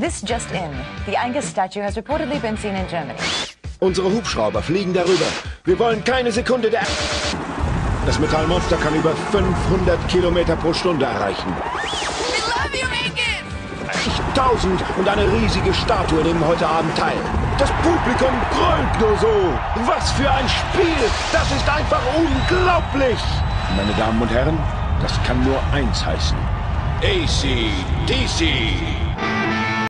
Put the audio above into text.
This just in. The Angus statue has reportedly been seen in Germany. Unsere Hubschrauber fliegen darüber. Wir wollen keine Sekunde der... Das Metallmonster kann über 500 Kilometer pro Stunde erreichen. We love you, Angus! 1000 und eine riesige Statue nehmen heute Abend teil. Das Publikum brüllt nur so. Was für ein Spiel! Das ist einfach unglaublich! Meine Damen und Herren, das kann nur eins heißen. AC/DC.